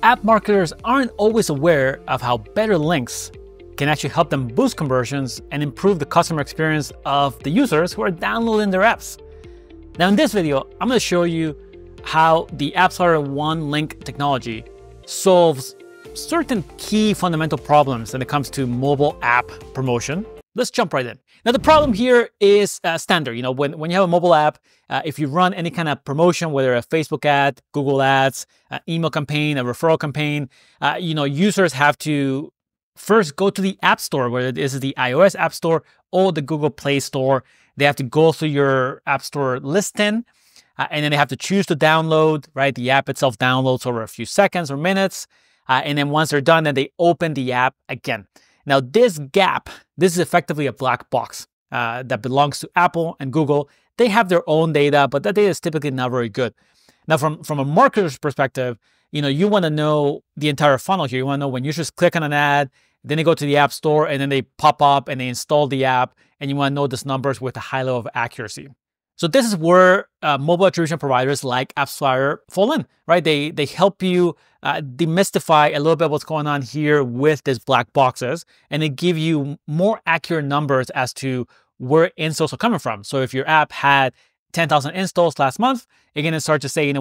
app marketers aren't always aware of how better links can actually help them boost conversions and improve the customer experience of the users who are downloading their apps. Now in this video, I'm going to show you how the AppsFlyer OneLink technology solves certain key fundamental problems when it comes to mobile app promotion. Let's jump right in. Now the problem here is standard. You know, when you have a mobile app, if you run any kind of promotion, whether a Facebook ad, Google ads, an email campaign, a referral campaign, users have to first go to the App Store, whether this is the iOS App Store or the Google Play Store. They have to go through your App Store listing, and then they have to choose to download, right? The app itself downloads over a few seconds or minutes. And then once they're done, then they open the app again. Now this gap, this is effectively a black box that belongs to Apple and Google. They have their own data, but that data is typically not very good. Now from a marketer's perspective, you want to know the entire funnel here. You want to know when users click on an ad, then they go to the App Store, and then they pop up and they install the app, and you want to know these numbers with a high level of accuracy. So this is where mobile attribution providers like AppsFlyer fall in, right? They help you demystify a little bit what's going on here with these black boxes, and they give you more accurate numbers as to where installs are coming from. So if your app had 10,000 installs last month, you're going to start to say,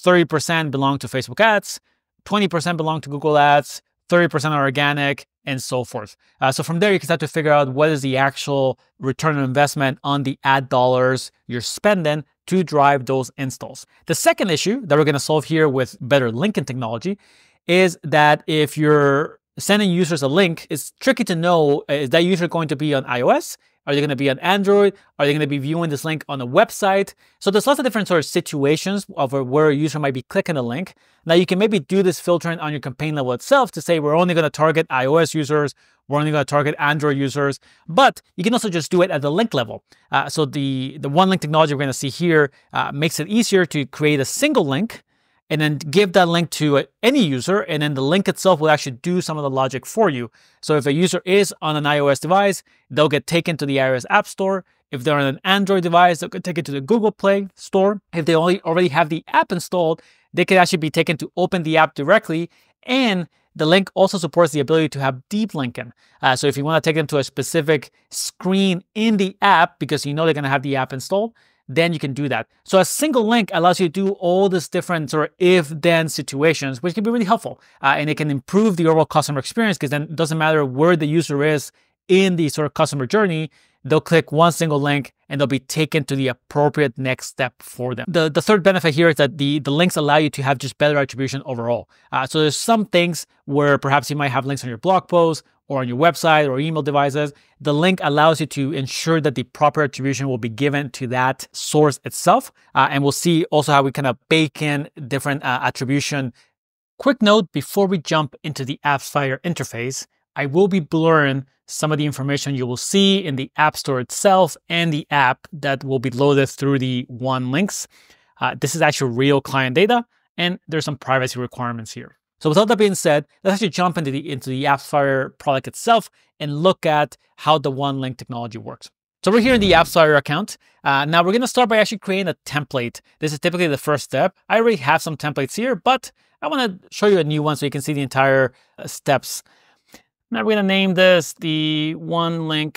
30% belong to Facebook ads, 20% belong to Google ads, 30% are organic, and so forth. So from there, you can start to figure out what is the actual return on investment on the ad dollars you're spending to drive those installs. The second issue that we're going to solve here with better linking technology is that if you're sending users a link, it's tricky to know, is that user going to be on iOS? Are they going to be on Android? Are they going to be viewing this link on a website? So there's lots of different sort of situations of where a user might be clicking a link. Now you can maybe do this filtering on your campaign level itself to say we're only going to target iOS users, we're only going to target Android users, but you can also just do it at the link level. So the OneLink technology we're going to see here makes it easier to create a single link and then give that link to any user, and then the link itself will actually do some of the logic for you. So if a user is on an iOS device, they'll get taken to the iOS App Store. If they're on an Android device, they'll get taken to the Google Play Store. If they already have the app installed, they can actually be taken to open the app directly, and the link also supports the ability to have deep linking. So if you want to take them to a specific screen in the app because they're going to have the app installed, then you can do that. So a single link allows you to do all these different sort of if-then situations, which can be really helpful. And it can improve the overall customer experience because then it doesn't matter where the user is in the sort of customer journey, they'll click one single link and they'll be taken to the appropriate next step for them. The third benefit here is that the links allow you to have just better attribution overall. So there's some things where perhaps you might have links on your blog post or on your website or email devices. The link allows you to ensure that the proper attribution will be given to that source itself. And we'll see also how we kind of bake in different attribution. Quick note before we jump into the AppsFlyer interface, I will be blurring some of the information you will see in the App Store itself and the app that will be loaded through the OneLinks. This is actually real client data, and there's some privacy requirements here. So with all that being said, let's actually jump into the AppsFlyer product itself and look at how the OneLink technology works. So we're here in the AppsFlyer account. Now we're going to start by actually creating a template. This is typically the first step. I already have some templates here, but I want to show you a new one so you can see the entire steps. Now we're going to name this the OneLink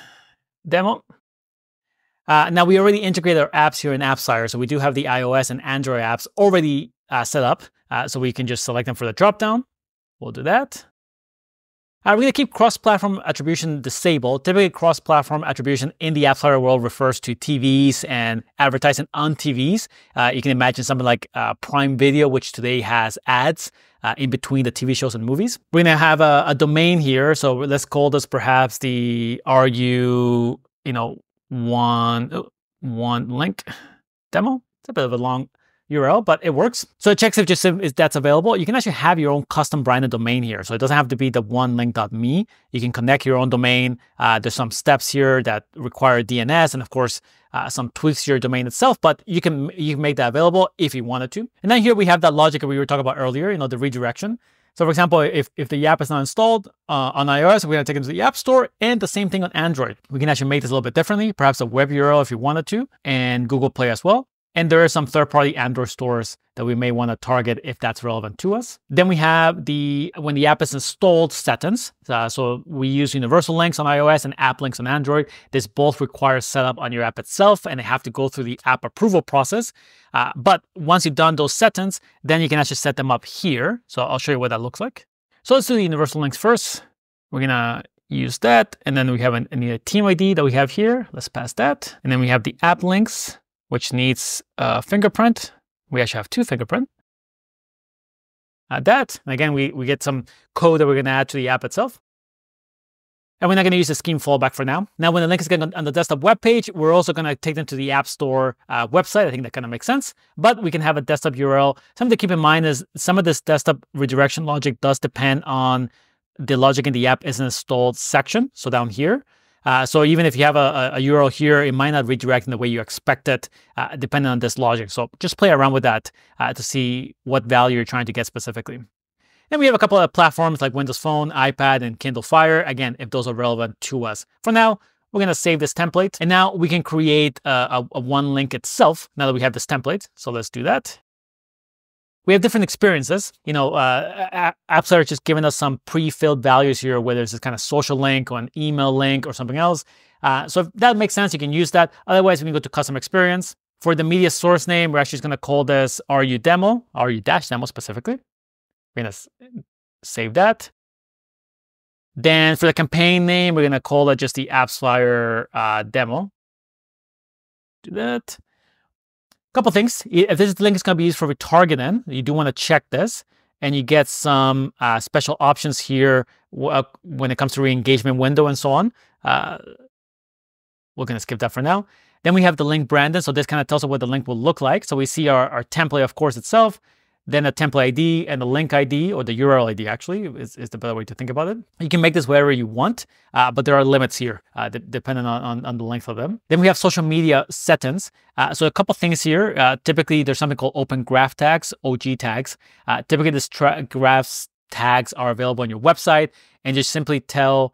demo. Now we already integrated our apps here in AppsFlyer, so we do have the iOS and Android apps already set up, so we can just select them for the dropdown. We'll do that. We're going to keep cross-platform attribution disabled. Typically, cross-platform attribution in the AppsFlyer world refers to TVs and advertising on TVs. You can imagine something like Prime Video, which today has ads in between the TV shows and movies. We're going to have a domain here, so let's call this perhaps the OneLink demo. It's a bit of a long URL, but it works. So it checks if that's available. You can actually have your own custom branded domain here. So it doesn't have to be the onelink.me. You can connect your own domain. There's some steps here that require DNS and of course some tweaks to your domain itself, but you can make that available if you wanted to. And then here we have that logic that we were talking about earlier, the redirection. So for example, if the app is not installed on iOS, we're going to take it to the App Store, and the same thing on Android. We can actually make this a little bit differently, perhaps a web URL if you wanted to, and Google Play as well. And there are some third-party Android stores that we may want to target if that's relevant to us. Then we have when the app is installed settings. So we use universal links on iOS and app links on Android. This both require setup on your app itself, and they have to go through the app approval process. But once you've done those settings, then you can actually set them up here. So I'll show you what that looks like. So let's do the universal links first. We're gonna use that, and then we have a team ID that we have here. Let's pass that. And then we have the app links, which needs a fingerprint. We actually have 2 fingerprint. Add that. And again, we get some code that we're going to add to the app itself. And we're not going to use the scheme fallback for now. Now, when the link is getting on the desktop web page, we're also going to take them to the App Store website. I think that kind of makes sense. But we can have a desktop URL. Something to keep in mind is some of this desktop redirection logic does depend on the logic in the app is installed section. So down here. So even if you have a URL here, it might not redirect in the way you expect it, depending on this logic. So just play around with that to see what value you're trying to get specifically. And we have a couple of platforms like Windows Phone, iPad, and Kindle Fire. Again, if those are relevant to us. For now, we're going to save this template. And now we can create a OneLink itself now that we have this template. So let's do that. We have different experiences. You know, AppsFlyer is just giving us some pre-filled values here, whether it's this kind of social link or an email link or something else. So if that makes sense, you can use that. Otherwise, we can go to custom experience. For the media source name, we're actually just going to call this RU-demo, RU-demo specifically. We're going to save that. Then for the campaign name, we're going to call it just the AppsFlyer demo. Do that. Couple things. If this link is going to be used for retargeting, you do want to check this, and you get some special options here when it comes to re-engagement window and so on. We're going to skip that for now. Then we have the link branding. So this kind of tells us what the link will look like. So we see our template, of course, itself, then a template ID and the link ID, or the URL ID actually is the better way to think about it. You can make this whatever you want, but there are limits here depending on the length of them. Then we have social media settings. So a couple things here. Typically, there's something called open graph tags, OG tags. Typically, this graphs tags are available on your website, and just simply tell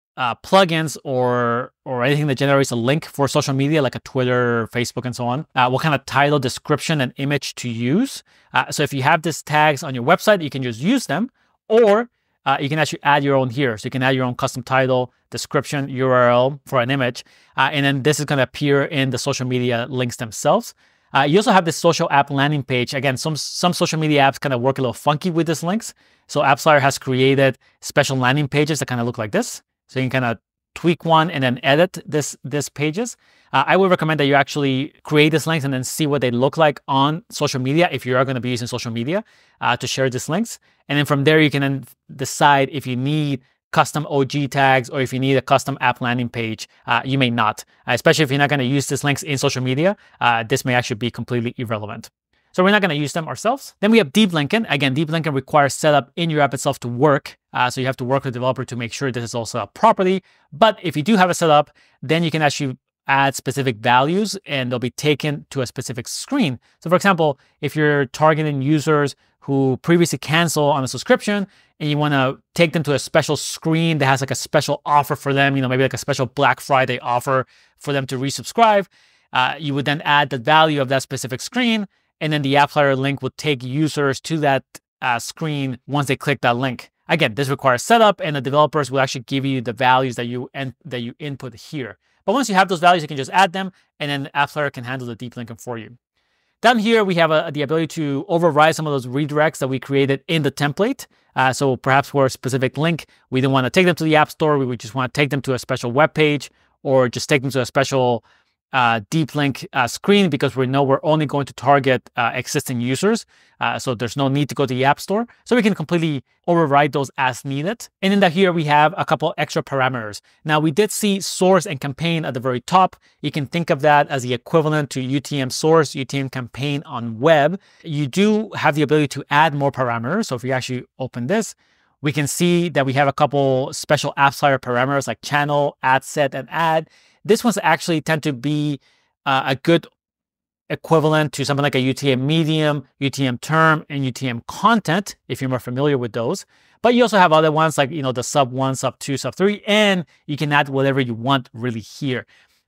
plugins or anything that generates a link for social media like a Twitter, Facebook, and so on, what kind of title, description, and image to use. So if you have these tags on your website, you can just use them, or you can actually add your own here. So you can add your own custom title, description, URL for an image, and then this is going to appear in the social media links themselves. You also have this social app landing page. Again, some social media apps kind of work a little funky with these links. So AppsFlyer has created special landing pages that kind of look like this. So you can kind of tweak one and then edit this pages. I would recommend that you actually create these links and then see what they look like on social media if you are going to be using social media to share these links. And then from there, you can then decide if you need custom OG tags or if you need a custom app landing page. You may not, especially if you're not going to use these links in social media. This may actually be completely irrelevant. So we're not going to use them ourselves. Then we have deep linking. Again, deep linking requires setup in your app itself to work. So you have to work with the developer to make sure this is all set up properly. But if you do have it set up, then you can actually add specific values and they'll be taken to a specific screen. So for example, if you're targeting users who previously canceled on a subscription and you want to take them to a special screen that has like a special offer for them, you know, maybe like a special Black Friday offer for them to resubscribe, you would then add the value of that specific screen. And then the AppsFlyer link will take users to that screen once they click that link. Again, this requires setup, and the developers will actually give you the values that you input here. But once you have those values, you can just add them, and then AppsFlyer can handle the deep linking for you. Down here, we have the ability to override some of those redirects that we created in the template. So perhaps for a specific link, we don't want to take them to the App Store. We just want to take them to a special web page, or just take them to a special deep link screen, because we know we're only going to target existing users. So there's no need to go to the App Store. So we can completely override those as needed. And then here we have a couple extra parameters. Now we did see source and campaign at the very top. You can think of that as the equivalent to UTM source, UTM campaign on web. You do have the ability to add more parameters. So if we actually open this, we can see that we have a couple special AppsFlyer parameters like channel, ad set, and ad. This one's actually tend to be a good equivalent to something like a UTM medium, UTM term, and UTM content, if you're more familiar with those. But you also have other ones like, you know, the sub 1, sub 2, sub 3, and you can add whatever you want really here.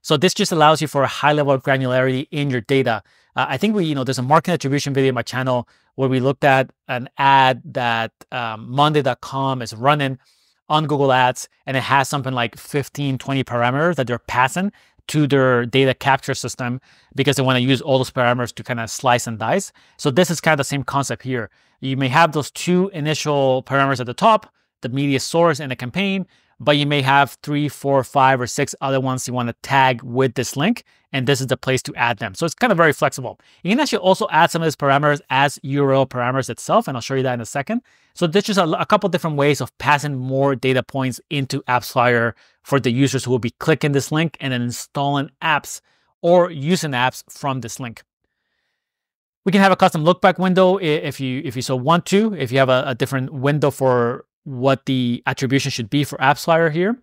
So this just allows you for a high level of granularity in your data. I think there's a marketing attribution video on my channel where we looked at an ad that Monday.com is running on Google Ads, and it has something like 15, 20 parameters that they're passing to their data capture system because they want to use all those parameters to kind of slice and dice. So this is kind of the same concept here. You may have those two initial parameters at the top, the media source and the campaign, but you may have 3, 4, 5, or 6 other ones you want to tag with this link, and this is the place to add them. So it's kind of very flexible. You can actually also add some of these parameters as URL parameters itself, and I'll show you that in a second. So there's just a couple different ways of passing more data points into AppsFlyer for the users who will be clicking this link and then installing apps or using apps from this link. We can have a custom look back window if you so want to, if you have a different window for what the attribution should be for AppsFlyer here.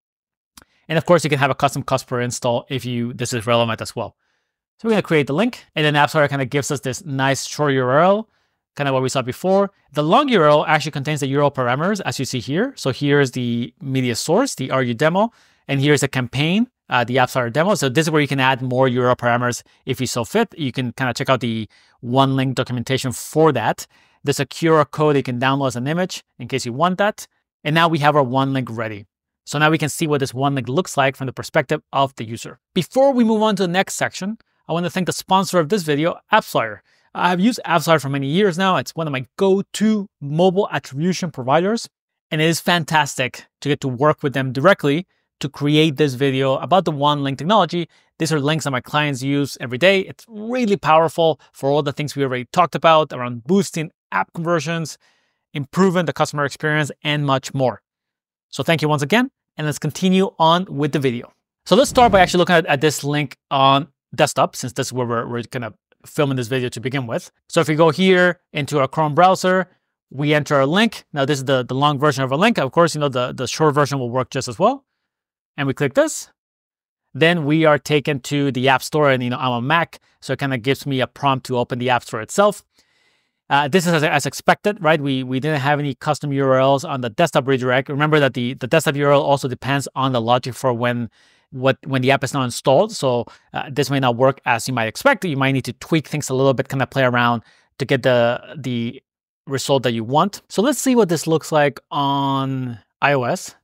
And of course, you can have a custom cost per install if this is relevant as well. So we're going to create the link, and then AppsFlyer kind of gives us this nice short URL, kind of what we saw before. The long URL actually contains the URL parameters, as you see here. So here's the media source, the RU demo, and here's the campaign, the AppsFlyer demo. So this is where you can add more URL parameters if you so fit. You can kind of check out the OneLink documentation for that. There's a QR code you can download as an image in case you want that. And now we have our OneLink ready. So now we can see what this OneLink looks like from the perspective of the user. Before we move on to the next section, I want to thank the sponsor of this video, AppsFlyer. I've used AppsFlyer for many years now. It's one of my go-to mobile attribution providers, and it is fantastic to get to work with them directly to create this video about the OneLink technology. These are links that my clients use every day. It's really powerful for all the things we already talked about around boosting app conversions, improving the customer experience, and much more. So thank you once again, and let's continue on with the video. So let's start by actually looking at this link on desktop, since this is where we're kind of filming this video to begin with. So if we go here into our Chrome browser, we enter our link. Now this is the long version of our link. Of course, the short version will work just as well. And we click this. Then we are taken to the App Store, and I'm on Mac, so it kind of gives me a prompt to open the App Store itself. This is as expected, right? We didn't have any custom URLs on the desktop redirect. Remember that the desktop URL also depends on the logic for when the app is not installed. So this may not work as you might expect. You might need to tweak things a little bit, kind of play around to get the result that you want. So let's see what this looks like on iOS.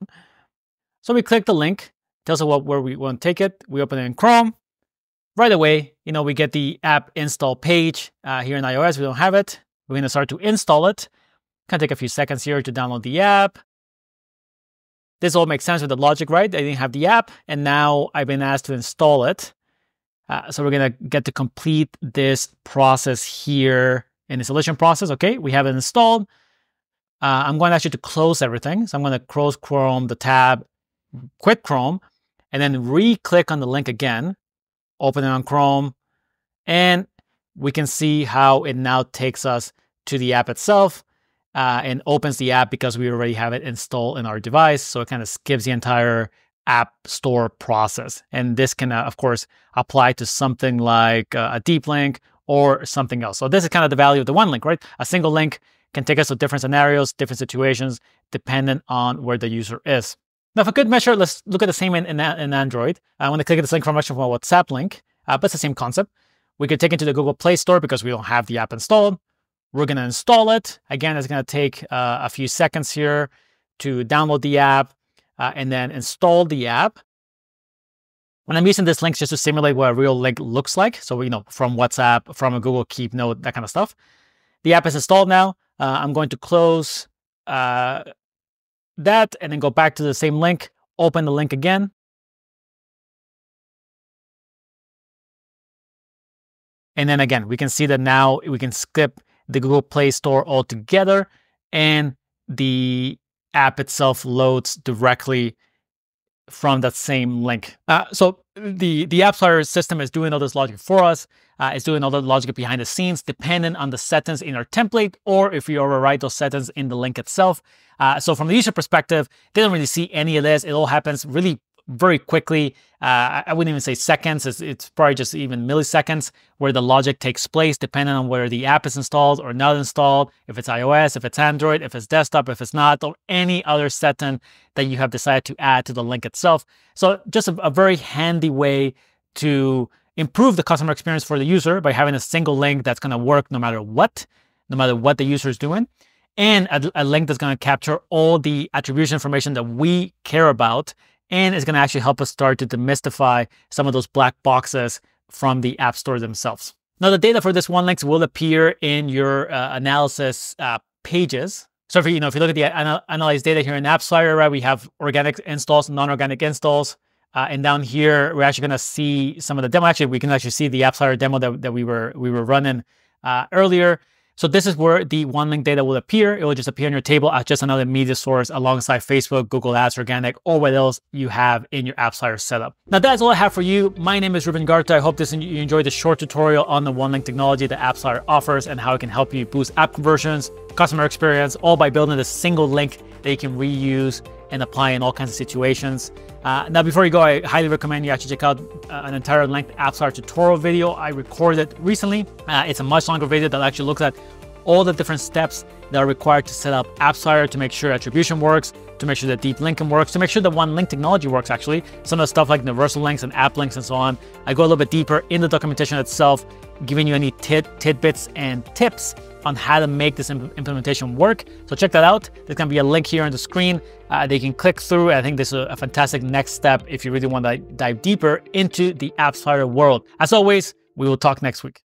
So we click the link, tells us where we want to take it. We open it in Chrome. Right away, we get the app install page here in iOS. We don't have it. We're going to start to install it. Can take a few seconds here to download the app. This all makes sense with the logic, right? I didn't have the app, and now I've been asked to install it. So we're going to get to complete this process here, in installation process. Okay, we have it installed. I'm going actually to close everything. So I'm going to close Chrome, the tab, quit Chrome, and then re-click on the link again, open it on Chrome, and we can see how it now takes us to the app itself and opens the app because we already have it installed in our device. So it kind of skips the entire App Store process. And this can, of course, apply to something like a deep link or something else. So this is kind of the value of the OneLink, right? A single link can take us to different scenarios, different situations, dependent on where the user is. Now, for good measure, let's look at the same in Android. I want to click this link from a WhatsApp link, but it's the same concept. We could take it to the Google Play Store because we don't have the app installed. We're going to install it. Again, it's going to take a few seconds here to download the app and then install the app. And I'm using this link just to simulate what a real link looks like. So, from WhatsApp, from a Google Keep Note, that kind of stuff. The app is installed now. I'm going to close that and then go back to the same link, open the link again. And then again, we can see that now we can skip the Google Play Store altogether, and the app itself loads directly from that same link. So the AppsFlyer system is doing all this logic for us. It's doing all the logic behind the scenes, dependent on the settings in our template, or if we override those settings in the link itself. So from the user perspective, they don't really see any of this. It all happens really very quickly. I wouldn't even say seconds. It's probably just even milliseconds where the logic takes place depending on whether the app is installed or not installed, if it's iOS, if it's Android, if it's desktop, if it's not, or any other setting that you have decided to add to the link itself. So just a very handy way to improve the customer experience for the user by having a single link that's going to work no matter what the user is doing, and a link that's going to capture all the attribution information that we care about, and it's going to actually help us start to demystify some of those black boxes from the app store themselves. Now, the data for this OneLinks will appear in your analysis pages. So if you look at the analyze data here in AppsFlyer, right, we have organic installs, non-organic installs. And down here, we're actually going to see some of the demo. Actually, we can actually see the AppsFlyer demo that we were running earlier. So this is where the OneLink data will appear. It will just appear in your table as just another media source alongside Facebook, Google Ads, organic, or what else you have in your AppsFlyer setup. Now, that's all I have for you. My name is Ruben Garta. I hope you enjoyed this short tutorial on the OneLink technology that AppsFlyer offers and how it can help you boost app conversions, customer experience, all by building a single link that you can reuse and apply in all kinds of situations. Now, before you go, I highly recommend you actually check out an entire length AppsFlyer tutorial video I recorded recently. It's a much longer video that actually looks at all the different steps that are required to set up AppsFlyer to make sure attribution works, to make sure that deep linking works, to make sure the OneLink technology works actually. Some of the stuff like universal links and app links and so on. I go a little bit deeper in the documentation itself, giving you any tidbits and tips on how to make this implementation work. So check that out. There's gonna be a link here on the screen that you can click through. I think this is a fantastic next step if you really want to dive deeper into the AppsFlyer world. As always, we will talk next week.